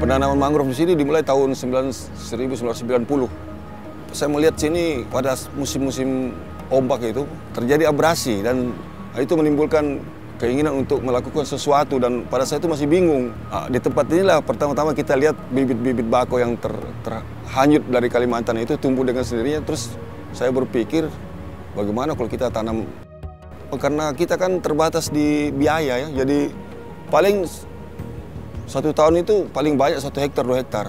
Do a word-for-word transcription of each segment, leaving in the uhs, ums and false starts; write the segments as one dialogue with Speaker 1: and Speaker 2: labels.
Speaker 1: Penanaman mangrove di sini dimulai tahun seribu sembilan ratus sembilan puluh. Saya melihat sini pada musim-musim ombak itu terjadi abrasi dan itu menimbulkan keinginan untuk melakukan sesuatu, dan pada saat itu masih bingung. Di tempat inilah pertama-tama kita lihat bibit-bibit bako yang ter, terhanyut dari Kalimantan itu tumbuh dengan sendirinya. Terus saya berpikir bagaimana kalau kita tanam, karena kita kan terbatas di biaya ya, jadi paling satu tahun itu paling banyak satu hektar, dua hektar.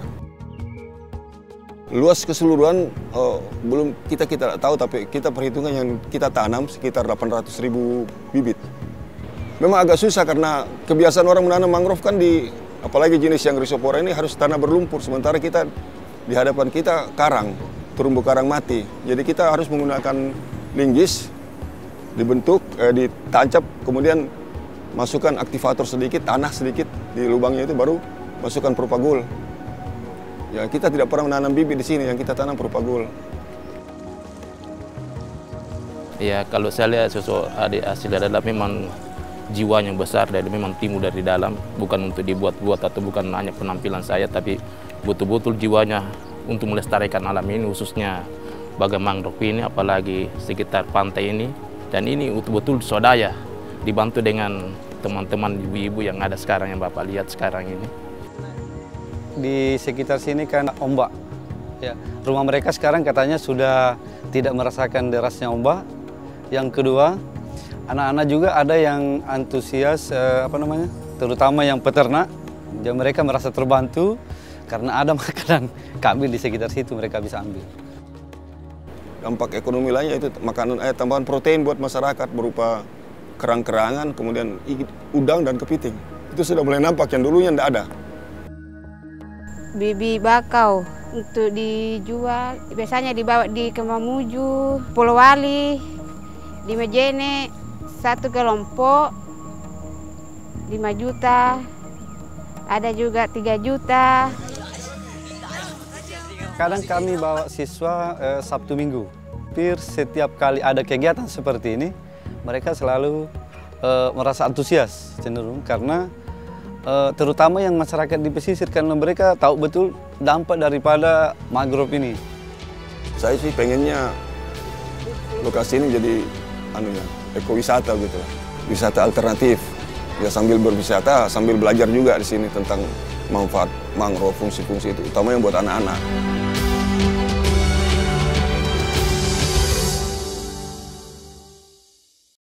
Speaker 1: Luas keseluruhan oh, belum kita kita tahu, tapi kita perhitungan yang kita tanam sekitar delapan ratus ribu bibit. Memang agak susah karena kebiasaan orang menanam mangrove kan di, apalagi jenis yang Rhizopora ini harus tanah berlumpur, sementara kita di hadapan kita karang, terumbu karang mati. Jadi kita harus menggunakan linggis, dibentuk, eh, ditancap, kemudian masukkan aktivator sedikit, tanah sedikit di lubangnya itu, baru masukkan propagul. Ya, kita tidak pernah menanam bibit di sini, yang kita tanam propagul.
Speaker 2: Ya, kalau saya lihat sosok adik asli adalah memang jiwanya besar dan memang timbul dari dalam, bukan untuk dibuat-buat atau bukan hanya penampilan saya, tapi betul-betul jiwanya untuk melestarikan alam ini, khususnya bagai mangrove ini, apalagi sekitar pantai ini. Dan ini betul-betul swadaya, dibantu dengan teman-teman ibu-ibu yang ada sekarang, yang Bapak lihat sekarang ini.
Speaker 3: Di sekitar sini kan ombak. Ya, rumah mereka sekarang katanya sudah tidak merasakan derasnya ombak. Yang kedua, anak-anak juga ada yang antusias, eh, apa namanya, terutama yang peternak. Dan mereka merasa terbantu karena ada makanan kambing di sekitar situ, mereka bisa ambil.
Speaker 1: Dampak ekonomi lainnya itu makanan, eh, tambahan protein buat masyarakat berupa kerang-kerangan, kemudian udang dan kepiting. Itu sudah mulai nampak, yang dulunya tidak ada.
Speaker 4: Bibi bakau untuk dijual, biasanya dibawa di Kemamuju, Pulau Wali, di Mejene, satu kelompok lima juta, ada juga tiga juta.
Speaker 3: Kadang kami bawa siswa eh, Sabtu Minggu. Hampir setiap kali ada kegiatan seperti ini, mereka selalu uh, merasa antusias cenderung, karena uh, terutama yang masyarakat di pesisir, karena mereka tahu betul dampak daripada mangrove ini.
Speaker 1: Saya sih pengennya lokasi ini jadi anu ya, ekowisata gitu, wisata alternatif. Ya sambil berwisata, sambil belajar juga di sini tentang manfaat mangrove, fungsi-fungsi itu, utama yang buat anak-anak.